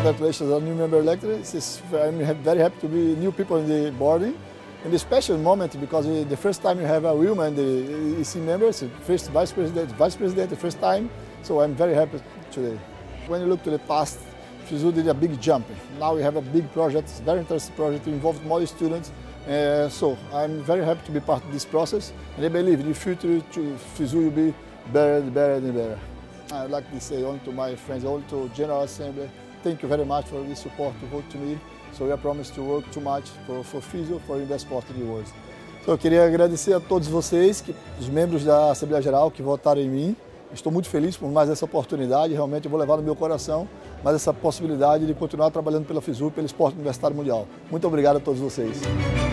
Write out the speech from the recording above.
congratulations on new member elected. I'm very happy to be new people in the board. In the special moment, because the first time you have a woman and the EC members, first vice president, the first time. So I'm very happy today. When you look to the past, FISU did a big jump. Now we have a big project, it's a very interesting project to involve more students. So I'm very happy to be part of this process. And I believe in the future FISU will be better and better. I'd like to say only to my friends, only to General Assembly, thank you very much for the support to vote to me. So I promise to work too much for FISU, for the best sport in the world. So, eu queria agradecer a todos vocês, os membros da Assembleia Geral que votaram em mim. Estou muito feliz por mais essa oportunidade, realmente eu vou levar no meu coração mais essa possibilidade de continuar trabalhando pela FISU, pelo esporte universitário mundial. Muito obrigado a todos vocês.